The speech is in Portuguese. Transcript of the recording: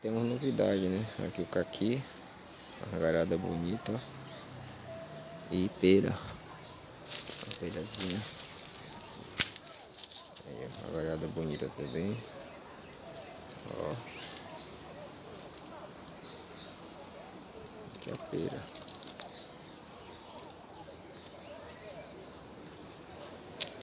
temos novidade, né? Aqui o caqui, uma galhada bonita, ó. E pera, uma perazinha. Aí, uma galhada bonita também, ó. Aqui é a pera.